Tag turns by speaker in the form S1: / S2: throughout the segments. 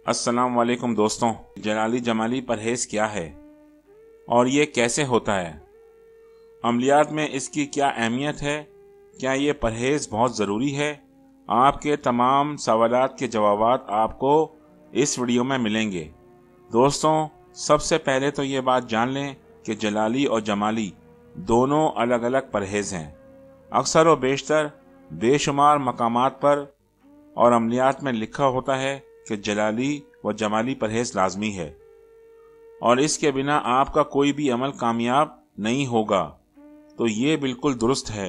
S1: अस्सलाम वालेकुम दोस्तों, जलाली जमाली परहेज़ क्या है और ये कैसे होता है? अमलियात में इसकी क्या अहमियत है? क्या ये परहेज़ बहुत ज़रूरी है? आपके तमाम सवालात के जवाबात आपको इस वीडियो में मिलेंगे। दोस्तों, सबसे पहले तो ये बात जान लें कि जलाली और जमाली दोनों अलग अलग परहेज़ हैं। अक्सर व बेशतर बेशुमार मकामात पर और अमलियात में लिखा होता है कि जलाली व जमाली परहेज़ लाजमी है और इसके बिना आपका कोई भी अमल कामयाब नहीं होगा। तो ये बिल्कुल दुरुस्त है।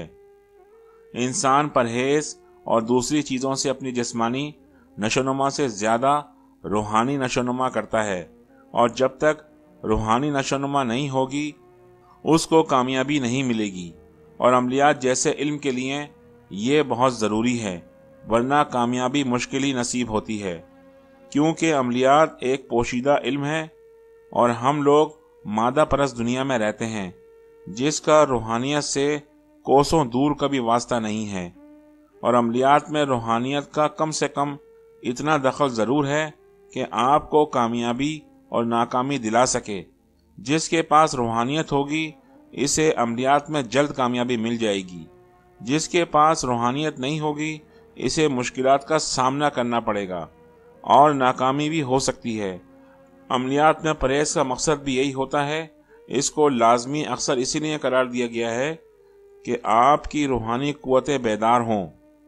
S1: इंसान परहेज़ और दूसरी चीज़ों से अपनी जिस्मानी नशोनुमा से ज़्यादा रूहानी नशोनुमा करता है और जब तक रूहानी नशोनुमा नहीं होगी उसको कामयाबी नहीं मिलेगी। और अमलियात जैसे इल्म के लिए ये बहुत ज़रूरी है, वरना कामयाबी मुश्किल ही नसीब होती है, क्योंकि अमलियात एक पोशीदा इल्म है और हम लोग मादा परस्त दुनिया में रहते हैं जिसका रूहानियत से कोसों दूर का भी वास्ता नहीं है। और अमलियात में रूहानियत का कम से कम इतना दखल ज़रूर है कि आपको कामयाबी और नाकामी दिला सके। जिसके पास रूहानियत होगी इसे अमलियात में जल्द कामयाबी मिल जाएगी, जिसके पास रूहानियत नहीं होगी इसे मुश्किलात का सामना करना पड़ेगा और नाकामी भी हो सकती है। अमलियात में परहेज़ का मकसद भी यही होता है। इसको लाजमी अक्सर इसीलिए करार दिया गया है कि आपकी रूहानी कुव्वतें बेदार हों।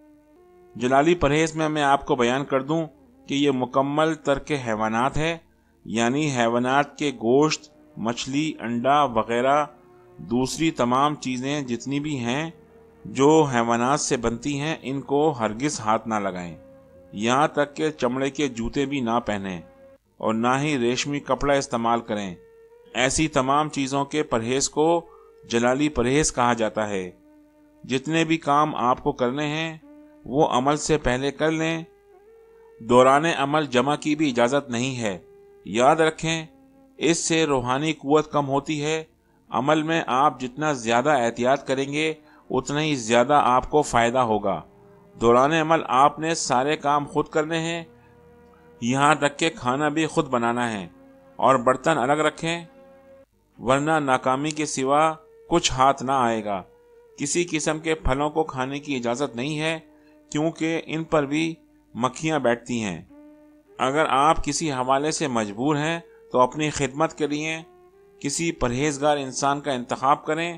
S1: जलाली परहेज़ में मैं आपको बयान कर दूं कि ये मुकम्मल तर्क हैवानात है, यानी हैवानात के गोश्त, मछली, अंडा वगैरह दूसरी तमाम चीज़ें जितनी भी हैं जो हैवानात से बनती हैं इनको हरगिज़ हाथ ना लगाएं। यहाँ तक कि चमड़े के जूते भी ना पहनें और ना ही रेशमी कपड़ा इस्तेमाल करें। ऐसी तमाम चीज़ों के परहेज़ को जलाली परहेज़ कहा जाता है। जितने भी काम आपको करने हैं वो अमल से पहले कर लें। दौरान अमल जमा की भी इजाज़त नहीं है। याद रखें, इससे रूहानी कुव्वत कम होती है। अमल में आप जितना ज़्यादा एहतियात करेंगे उतना ही ज़्यादा आपको फ़ायदा होगा। दौरान अमल आपने सारे काम खुद करने हैं, यहाँ तक कि खाना भी खुद बनाना है और बर्तन अलग रखें, वरना नाकामी के सिवा कुछ हाथ ना आएगा। किसी किस्म के फलों को खाने की इजाज़त नहीं है क्योंकि इन पर भी मक्खियाँ बैठती हैं। अगर आप किसी हवाले से मजबूर हैं तो अपनी खिदमत के लिए किसी परहेजगार इंसान का इंतखाब करें।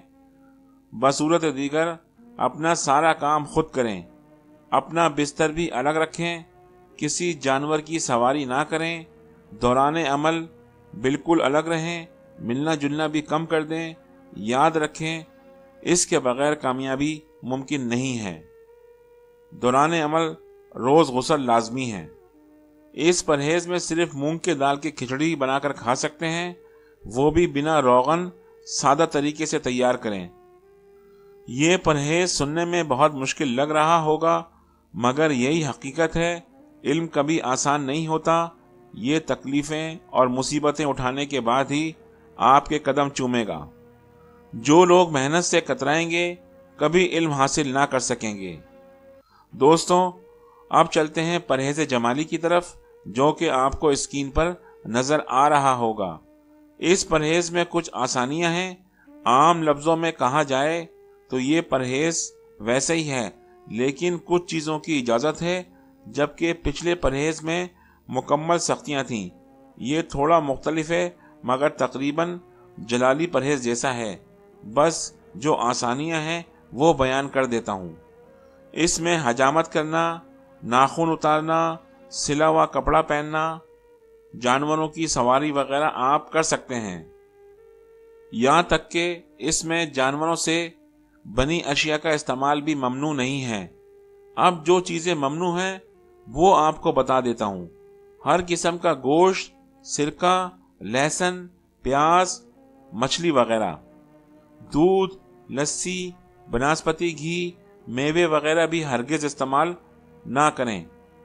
S1: बसूरत दीगर अपना सारा काम खुद करें। अपना बिस्तर भी अलग रखें। किसी जानवर की सवारी ना करें। दौरान अमल बिल्कुल अलग रहें। मिलना जुलना भी कम कर दें। याद रखें, इसके बगैर कामयाबी मुमकिन नहीं है। दौरान अमल रोज़ गुस्ल लाजमी है। इस परहेज़ में सिर्फ मूंग के दाल की खिचड़ी बनाकर खा सकते हैं, वो भी बिना रोगन, सादा तरीके से तैयार करें। ये परहेज़ सुनने में बहुत मुश्किल लग रहा होगा, मगर यही हकीकत है। इल्म कभी आसान नहीं होता। ये तकलीफ़ें और मुसीबतें उठाने के बाद ही आपके कदम चूमेगा। जो लोग मेहनत से कतराएंगे कभी इल्म हासिल ना कर सकेंगे। दोस्तों, अब चलते हैं परहेज़ जमाली की तरफ, जो कि आपको स्क्रीन पर नज़र आ रहा होगा। इस परहेज़ में कुछ आसानियां हैं। आम लफ्ज़ों में कहा जाए तो ये परहेज़ वैसे ही है, लेकिन कुछ चीज़ों की इजाज़त है, जबकि पिछले परहेज़ में मुकम्मल सख्तियाँ थीं। ये थोड़ा मुख्तलिफ है मगर तकरीबन जलाली परहेज़ जैसा है। बस जो आसानियाँ हैं वो बयान कर देता हूँ। इसमें हजामत करना, नाखून उतारना, सिला हुआ कपड़ा पहनना, जानवरों की सवारी वगैरह आप कर सकते हैं। यहाँ तक कि इसमें जानवरों से बनी अशिया का इस्तेमाल भी ममनू नहीं है। अब जो चीज़ें ममनू हैं वो आपको बता देता हूँ। हर किस्म का गोश्त, सिरका, लहसुन, प्याज, मछली वगैरह, दूध, लस्सी, बनस्पति घी, मेवे वगैरह भी हरगिज़ इस्तेमाल ना करें।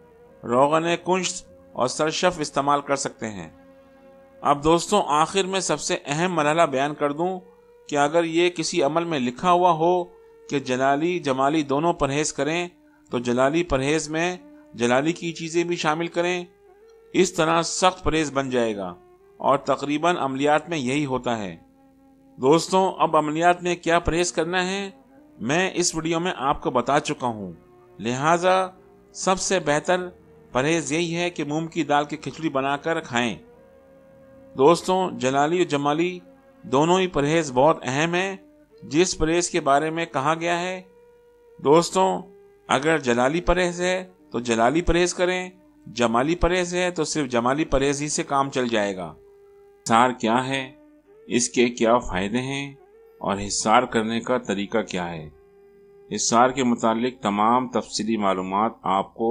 S1: रोगन कुंश और सरशफ इस्तेमाल कर सकते हैं। अब दोस्तों, आखिर में सबसे अहम मरहला बयान कर दूं कि अगर ये किसी अमल में लिखा हुआ हो कि जलाली जमाली दोनों परहेज़ करें, तो जलाली परहेज़ में जलाली की चीज़ें भी शामिल करें इस तरह सख्त परहेज बन जाएगा और तकरीबन अमलियात में यही होता है। दोस्तों, अब अमलियात में क्या परहेज करना है मैं इस वीडियो में आपको बता चुका हूँ, लिहाजा सबसे बेहतर परहेज यही है कि मूंग की दाल की खिचड़ी बनाकर खाएं। दोस्तों, जलाली और जमाली दोनों ही परहेज बहुत अहम है। जिस परहेज के बारे में कहा गया है, दोस्तों अगर जलाली परहेज है तो जलाली परहेज करें, जमाली परहेज है तो सिर्फ जमाली परहेज ही से काम चल जाएगा। हिसार क्या है, इसके क्या फायदे हैं और हिसार करने का तरीका क्या है, हिसार के मुतालिक तमाम तफसीली मालूमात आपको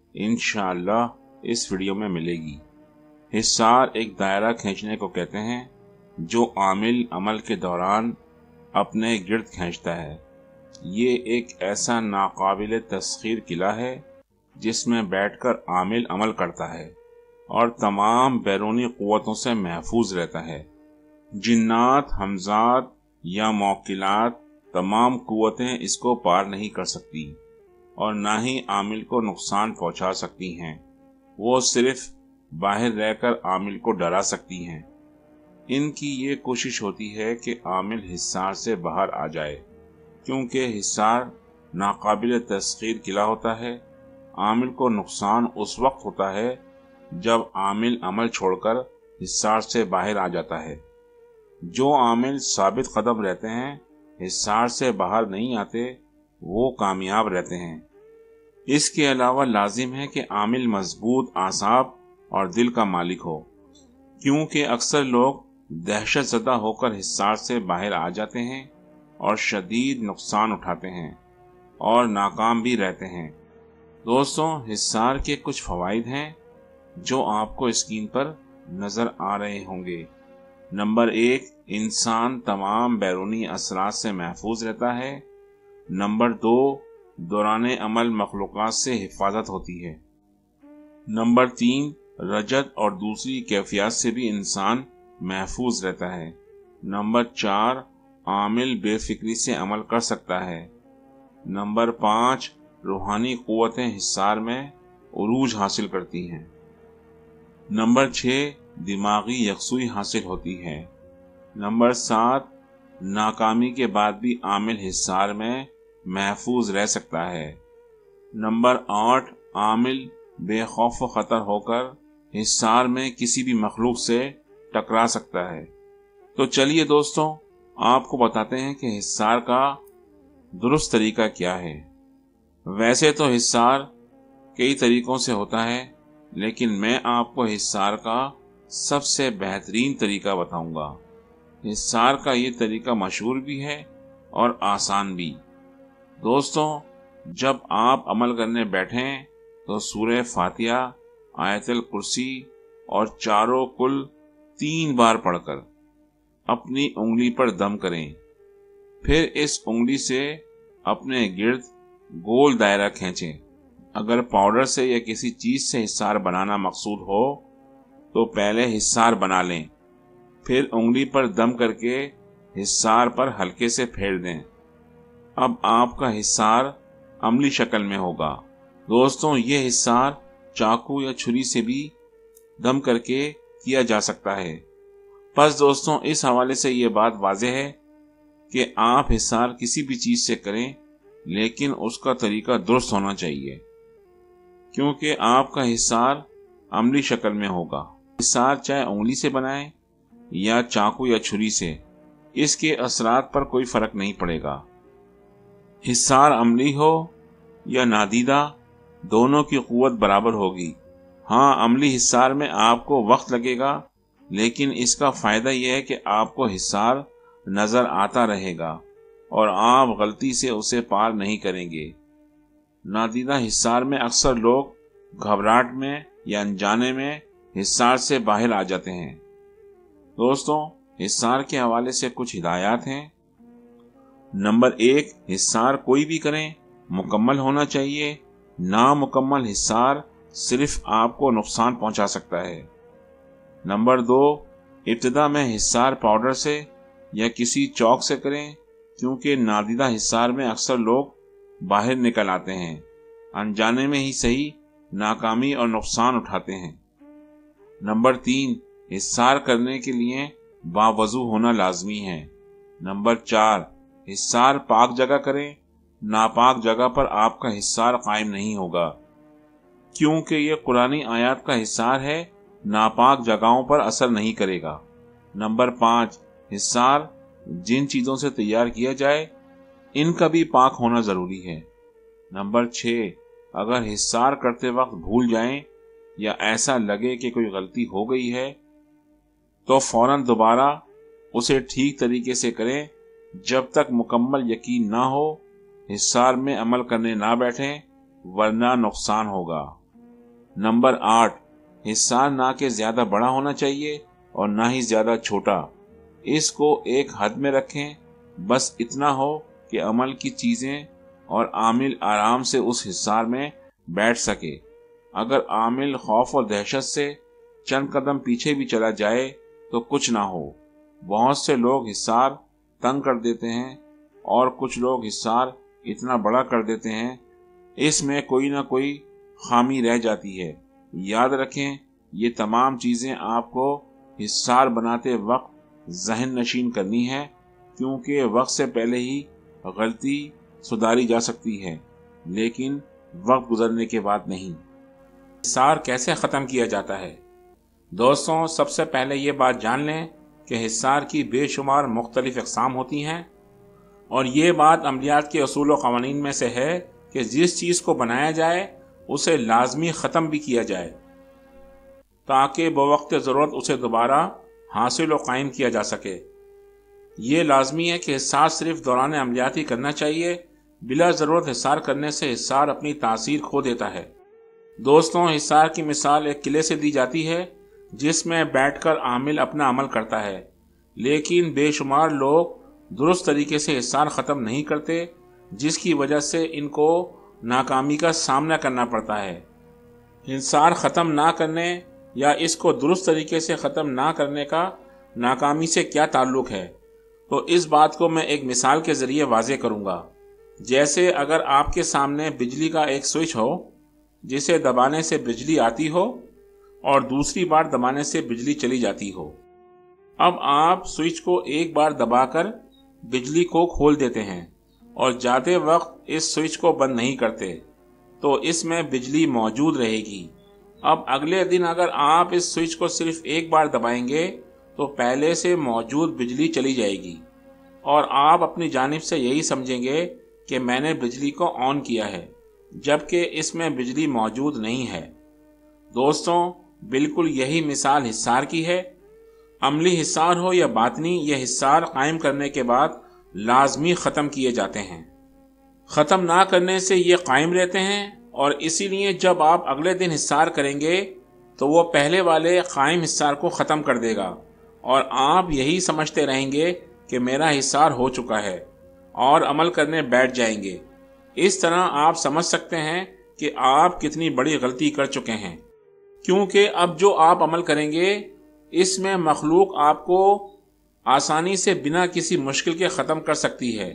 S1: इंशाअल्लाह इस वीडियो में मिलेगी। हिसार एक दायरा खींचने को कहते हैं जो आमिल अमल के दौरान अपने गिर्द खींचता है। ये एक ऐसा नाकाबिल तस्खीर किला है जिसमें बैठकर आमिल अमल करता है और तमाम बैरूनी क़ुव्वतों से महफूज रहता है। जिन्नात, हमजात या मौकिलात तमाम क़ुव्वतें इसको पार नहीं कर सकती और ना ही आमिल को नुकसान पहुंचा सकती हैं। वो सिर्फ बाहर रहकर आमिल को डरा सकती हैं। इनकी ये कोशिश होती है कि आमिल हिसार से बाहर आ जाए, क्योंकि हिसार नाकाबिल तस्खीर किला होता है। आमिल को नुकसान उस वक्त होता है जब आमिल अमल छोड़कर हिसार से बाहर आ जाता है। जो आमिल साबित कदम रहते हैं, हिसार से बाहर नहीं आते, वो कामयाब रहते हैं। इसके अलावा लाजिम है कि आमिल मजबूत आसाब और दिल का मालिक हो, क्योंकि अक्सर लोग दहशत ज़दा होकर हिसार से बाहर आ जाते हैं और शदीद नुकसान उठाते हैं और नाकाम भी रहते हैं। दोस्तों, हिसार के कुछ फ़वाइद हैं जो आपको स्क्रीन पर नज़र आ रहे होंगे। नंबर 1, इंसान तमाम बैरूनी असरात से महफूज रहता है। नंबर 2, दौराने अमल मखलूक़ात से हिफाजत होती है। नंबर 3, रजत और दूसरी कैफियत से भी इंसान महफूज रहता है। नंबर 4, आमिल बेफिक्री से अमल कर सकता है। नंबर 5, रूहानी क़ुव्वतें हिसार में उरूज हासिल करती हैं। नंबर 6, दिमागी यकसुई हासिल होती है। नंबर 7, नाकामी के बाद भी आमिल हिसार में महफूज रह सकता है। नंबर 8, आमिल बेखौफ व खतर होकर हिसार में किसी भी मखलूक से टकरा सकता है। तो चलिए दोस्तों, आपको बताते हैं कि हिसार का दुरुस्त तरीका क्या है। वैसे तो हिसार कई तरीकों से होता है, लेकिन मैं आपको हिसार का सबसे बेहतरीन तरीका बताऊंगा। हिसार का ये तरीका मशहूर भी है और आसान भी। दोस्तों, जब आप अमल करने बैठें तो सूरह फातिहा, आयतुल कुर्सी और चारों कुल 3 बार पढ़कर अपनी उंगली पर दम करें। फिर इस उंगली से अपने गिर्द गोल दायरा खींचें। अगर पाउडर से या किसी चीज से हिसार बनाना मकसूद हो तो पहले हिसार बना लें, फिर उंगली पर दम करके हिसार पर हल्के से फेर दें। अब आपका हिसार अमली शक्ल में होगा। दोस्तों, ये हिसार चाकू या छुरी से भी दम करके किया जा सकता है। बस दोस्तों, इस हवाले से ये बात वाज़ेह है कि आप हिसार किसी भी चीज से करें, लेकिन उसका तरीका दुरुस्त होना चाहिए, क्योंकि आपका हिसार अमली शक्ल में होगा। हिसार चाहे उंगली से बनाएं या चाकू या छुरी से, इसके असरात पर कोई फर्क नहीं पड़ेगा। हिसार अमली हो या नादीदा, दोनों की कुव्वत बराबर होगी। हाँ, अमली हिसार में आपको वक्त लगेगा, लेकिन इसका फायदा यह है कि आपको हिसार नजर आता रहेगा और आप गलती से उसे पार नहीं करेंगे। नादीदा हिसार में अक्सर लोग घबराहट में या अनजाने में हिसार से बाहर आ जाते हैं। दोस्तों, हिसार के हवाले से कुछ हिदायत हैं। नंबर 1, हिसार कोई भी करें, मुकम्मल होना चाहिए। नामुकम्मल हिसार सिर्फ आपको नुकसान पहुंचा सकता है। नंबर 2, इब्तिदा में हिसार पाउडर से या किसी चौक से करें, क्योंकि नादीदा हिसार में अक्सर लोग बाहर निकल आते हैं, अनजाने में ही सही नाकामी और नुकसान उठाते हैं। नंबर 3, हिस्सार करने के लिए बावजू होना लाजमी है। नंबर 4, हिस्सार पाक जगह करें, नापाक जगह पर आपका हिस्सार कायम नहीं होगा, क्योंकि ये कुरानी आयत का हिस्सार है, नापाक जगहों पर असर नहीं करेगा। नंबर 5, हिस्सार जिन चीजों से तैयार किया जाए इनका भी पाक होना जरूरी है। नंबर 6, अगर हिस्सार करते वक्त भूल जाएं या ऐसा लगे कि कोई गलती हो गई है तो फौरन दोबारा उसे ठीक तरीके से करें। जब तक मुकम्मल यकीन ना हो हिस्सार में अमल करने ना बैठें, वरना नुकसान होगा। नंबर 8, हिस्सार ना के ज्यादा बड़ा होना चाहिए और ना ही ज्यादा छोटा। इसको एक हद में रखें, बस इतना हो कि अमल की चीजें और आमिल आराम से उस हिस्सार में बैठ सके। अगर आमिल खौफ और दहशत से चंद कदम पीछे भी चला जाए तो कुछ ना हो। बहुत से लोग हिस्सार तंग कर देते हैं और कुछ लोग हिस्सार इतना बड़ा कर देते हैं, इसमें कोई ना कोई खामी रह जाती है। याद रखें, ये तमाम चीजें आपको हिस्सार बनाते वक्त जहन नशीन करनी है, क्योंकि वक्त से पहले ही गलती सुधारी जा सकती है, लेकिन वक्त गुजरने के बाद नहीं। हिस्सार कैसे ख़त्म किया जाता है? दोस्तों, सबसे पहले ये बात जान लें कि हिस्सार की बेशुमार मुख्तलिफ अक़साम होती हैं और ये बात अमलियात के असूल व क़वानीन में से है कि जिस चीज़ को बनाया जाए उसे लाजमी ख़त्म भी किया जाए ताकि बवक्त ज़रूरत उसे दोबारा हासिल व कायम किया जा सके। ये लाजमी है कि हिस्सार सिर्फ दौरान अमलियात ही करना चाहिए। बिला ज़रूरत हिस्सार करने से हिस्सार अपनी तासीर खो देता है। दोस्तों, हिस्सार की मिसाल एक किले से दी जाती है जिसमें बैठकर आमिल अपना अमल करता है, लेकिन बेशुमार लोग दुरुस्त तरीके से हिस्सार ख़त्म नहीं करते, जिसकी वजह से इनको नाकामी का सामना करना पड़ता है। हिस्सार ख़त्म ना करने या इसको दुरुस्त तरीके से ख़त्म ना करने का नाकामी से क्या ताल्लुक़ है, तो इस बात को मैं एक मिसाल के ज़रिए वाज़े करूँगा। जैसे अगर आपके सामने बिजली का एक स्विच हो जिसे दबाने से बिजली आती हो और दूसरी बार दबाने से बिजली चली जाती हो। अब आप स्विच को एक बार दबाकर बिजली को खोल देते हैं और जाते वक्त इस स्विच को बंद नहीं करते, तो इसमें बिजली मौजूद रहेगी। अब अगले दिन अगर आप इस स्विच को सिर्फ एक बार दबाएंगे तो पहले से मौजूद बिजली चली जाएगी और आप अपनी जानिब से यही समझेंगे कि मैंने बिजली को ऑन किया है, जबकि इसमें बिजली मौजूद नहीं है। दोस्तों, बिल्कुल यही मिसाल हिस्सार की है। अमली हिस्सार हो या बातनी, यह हिस्सार कायम करने के बाद लाजमी ख़त्म किए जाते हैं। ख़त्म ना करने से ये कायम रहते हैं और इसीलिए जब आप अगले दिन हिस्सार करेंगे तो वो पहले वाले कायम हिस्सार को ख़त्म कर देगा और आप यही समझते रहेंगे कि मेरा हिस्सार हो चुका है और अमल करने बैठ जाएंगे। इस तरह आप समझ सकते हैं कि आप कितनी बड़ी गलती कर चुके हैं, क्योंकि अब जो आप अमल करेंगे इसमें मखलूक आपको आसानी से बिना किसी मुश्किल के ख़त्म कर सकती है।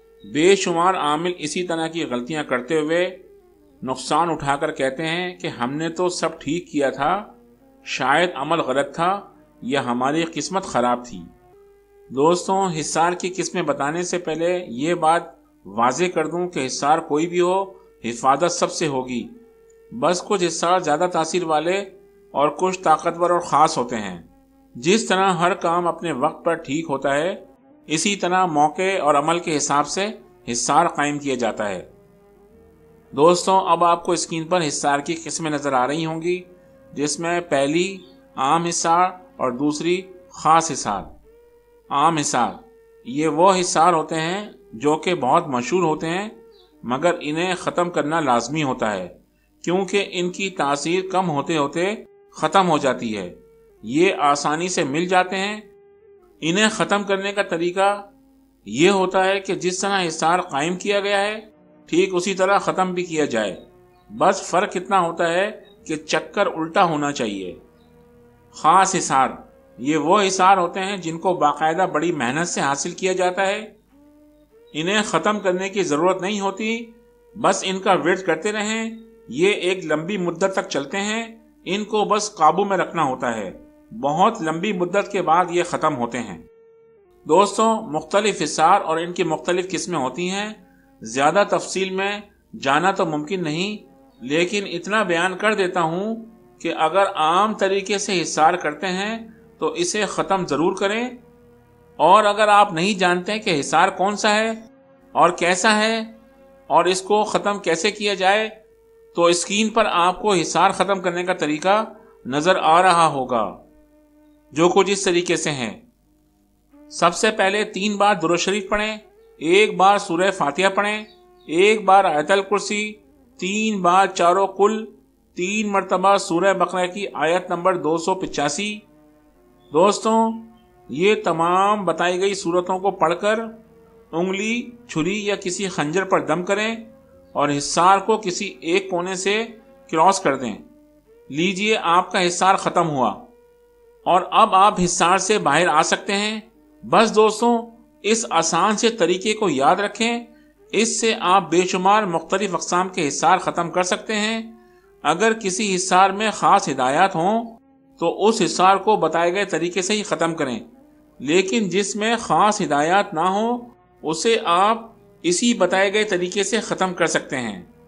S1: बेशुमार आमिल इसी तरह की गलतियां करते हुए नुकसान उठाकर कहते हैं कि हमने तो सब ठीक किया था, शायद अमल गलत था या हमारी किस्मत ख़राब थी। दोस्तों, हिस्सार की किस्में बताने से पहले ये बात वाज़े कर दूं कि हिस्सार कोई भी हो, हिफाजत सबसे होगी। बस कुछ हिस्सार ज़्यादा तासीर वाले और कुछ ताकतवर और ख़ास होते हैं। जिस तरह हर काम अपने वक्त पर ठीक होता है, इसी तरह मौके और अमल के हिसाब से हिस्सार कायम किया जाता है। दोस्तों, अब आपको स्क्रीन पर हिस्सार की किस्में नज़र आ रही होंगी, जिसमें पहली आम हिस्सार और दूसरी ख़ास हिस्सार। आम हिस्सार ये वो हिस्सार होते हैं जो कि बहुत मशहूर होते हैं, मगर इन्हें ख़त्म करना लाजमी होता है क्योंकि इनकी तासीर कम होते होते ख़त्म हो जाती है। ये आसानी से मिल जाते हैं। इन्हें ख़त्म करने का तरीका ये होता है कि जिस तरह हिस्सार कायम किया गया है ठीक उसी तरह ख़त्म भी किया जाए। बस फ़र्क इतना होता है कि चक्कर उल्टा होना चाहिए। ख़ास हिस्सार ये वो हिस्सार होते हैं जिनको बाकायदा बड़ी मेहनत से हासिल किया जाता है। इन्हें ख़त्म करने की ज़रूरत नहीं होती, बस इनका वेट करते रहें। ये एक लंबी मुद्दत तक चलते हैं, ان کو بس قابو میں رکھنا ہوتا ہے، بہت لمبی مدت کے بعد یہ ختم ہوتے ہیں۔ دوستوں، مختلف حصار اور ان کی مختلف قسمیں ہوتی ہیں، زیادہ تفصیل میں جانا تو ممکن نہیں، لیکن اتنا بیان کر دیتا ہوں کہ اگر عام طریقے سے حصار کرتے ہیں تو اسے ختم ضرور کریں، اور اگر آپ نہیں جانتے کہ حصار کون سا ہے اور کیسا ہے اور اس کو ختم کیسے کیا جائے، تو اسکرین پر آپ کو حصار ختم کرنے کا طریقہ نظر آ رہا ہوگا، جو کچھ اس طریقے سے ہیں۔ سب سے پہلے 3 بار درود شریف پڑھیں، 1 بار سورہ فاتحہ پڑھیں، 1 بار آیت الکرسی، 3 بار چاروں کل، 3 مرتبہ سورہ بقرہ کی آیت نمبر 285۔ دوستوں، یہ تمام بتائی گئی صورتوں کو پڑھ کر انگلی، چھری یا کسی خنجر پر دم کریں اور حصار کو کسی ایک کونے سے کراس کر دیں۔ لیجئے، آپ کا حصار ختم ہوا اور اب آپ حصار سے باہر آ سکتے ہیں۔ بس دوستوں، اس آسان سے طریقے کو یاد رکھیں، اس سے آپ بے شمار مختلف اقسام کے حصار ختم کر سکتے ہیں۔ اگر کسی حصار میں خاص ہدایات ہوں تو اس حصار کو بتائے گئے طریقے سے ہی ختم کریں، لیکن جس میں خاص ہدایات نہ ہوں اسے آپ اسی بتائے گئے طریقے سے ختم کر سکتے ہیں۔